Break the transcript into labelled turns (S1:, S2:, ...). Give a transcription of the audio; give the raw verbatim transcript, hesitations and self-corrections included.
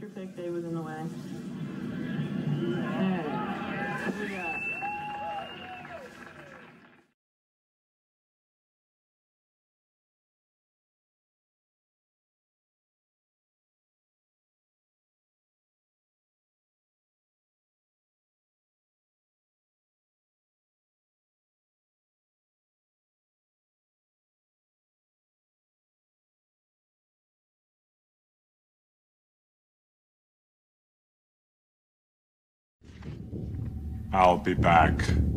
S1: Extra pick day was in the way. Alright. What we got?
S2: I'll be back.